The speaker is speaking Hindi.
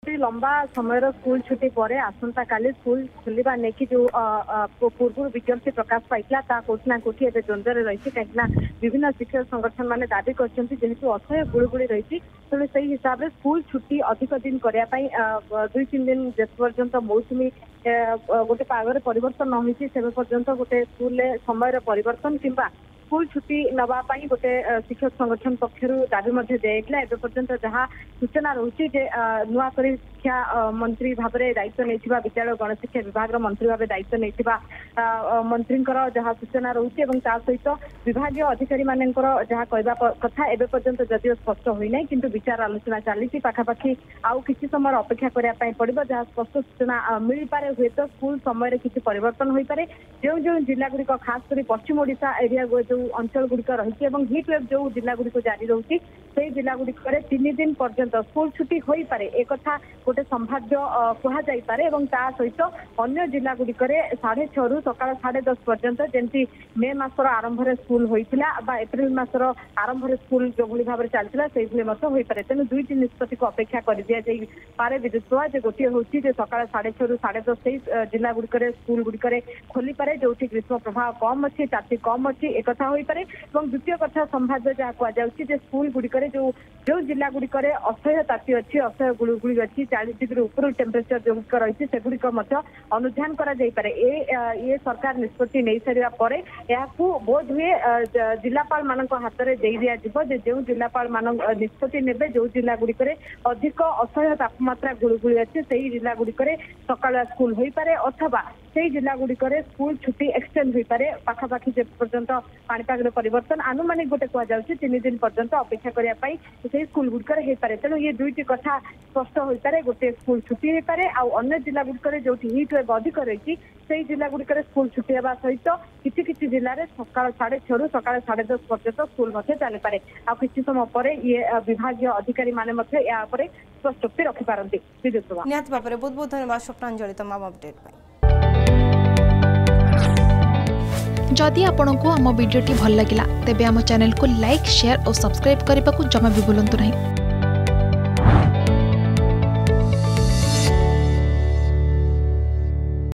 लंबा समय स्कूल छुट्टी पर आसंता काली स्कूल खोलवा नहीं जो पूर्व विज्ञप्ति प्रकाश पाई कोठना कोठी ए द्वंद्व रही कहीं विभिन्न शिक्षक संगठन मैंने दाबी करेतु असह्य गुड़गुड़ी रही तेणु से हिसाब से स्कूल छुट्टी अधिक दिन करने 2-3 दिन जिस पर्यंत मौसुमी गोटे पागर परिवर्तन न होती से पर्यंत गोटे स्कूल समय परिवर्तन किंबा स्कूल छुट्टी नवाई गोटे शिक्षक संगठन पक्षर दाबी दिया एपर्यंत जहाँ सूचना रही नुआ शिक्षा मंत्री भाव में दायित्व नहीं विद्यालय गणशिक्षा विभाग मंत्री भाव दायित्व नहीं मंत्री जहाँ सूचना रही सहित विभाग अधिकारी मान जहाँ कहवा कथा एवं पर्यंत जदिव स्पष्ट होना कि विचार आलोचना चली पाखापाखि आउ कि समय अपेक्षा करने पड़ो जहाँ स्पष्ट सूचना मिल पारे हुए तो स्कूल समय किसी परिवर्तन हो पारे जो जो जिला गुड़िक खास कर पश्चिम ओडिशा एरिया जो अंचल गुड़िक रही हिट वेव जो जिला गुड़िक जारी रोचे से जिला गुड़िक 3 दिन पर्यंत स्कूल छुट्टी हो पारे एक गोटे संभाव्य कहुपरे सहित अन्य जिला गुड़िक 6:30 रु सका 10:30 पर्यंत जमी मे मासर आरंभ स्कूल होता एप्रिल मासर आरंभ स्कूल जो भाव में चलता से हो पारे तेणु 2टी निष्पत्ति को अपेक्षा कर दि जाए विद्युत प्रभा गोटे हूँ सका 6:30 रु 10:30 जिला गुड़िक स्कूल गुड़िक खोली पारे जो ग्रीष्म प्रभाव कम अच्छी ताती कम अच्छी एक हो पारे द्वितीय कथा संभाव्य जहाँ कहुचे स्कूल गुड़िक जो जो जिला गुड़िक असह्य ताती अच्छी असह्य गुड़गुड़ी अच्छी 40 डिग्री ऊपर टेम्परेचर जो रही सेगुड़िक अनुधान करे ये सरकार निष्पत्ति नहीं सारा पर बोध हुए जिलापाल मान हाथ में दे दि जो जिलापाल मान निष्पत्ति ने जो जिला गुड़िक अधिक असह्य तापमात्रा गुड़गुड़ी अच्छे से जिला गुड़िक सकाल स्कूल हो पारे अथवा से जिला गुड़िक स्कूल छुट्टी एक्सटेंड हो पारे पाखापाखि जे पर्यंत पाणीपाग परिवर्तन आनुमानिक गोटे कहुचे 3 दिन पर्यंत अपेक्षा करने से स्कूल गुड़िक हो पारे तेणु ये 2टी कथा स्पष्ट हो पारे गोटे स्कूल छुट्टी हो पारे अन्य जिला गुड़िक जो हिट वेव अधिक रही से जिला गुड़िक स्कूल छुट्टी होगा सहित किसी जिले में सका 6:30 रु सका 10:30 पर्यंत स्कूल चली पारे कि समय पर ये विभाग अधिकारी मैंने या स्पष्टोक्ति रखिपारती विद्युत प्रभा निहत भाव में बहुत बहुत धन्यवाद स्वप्नांजलि तमाम अपडेट जदि आपंक आम भिडी भल लगा तेब आम चैनल को लाइक शेयर और सब्सक्राइब करने को जमा भी भूलु नहीं।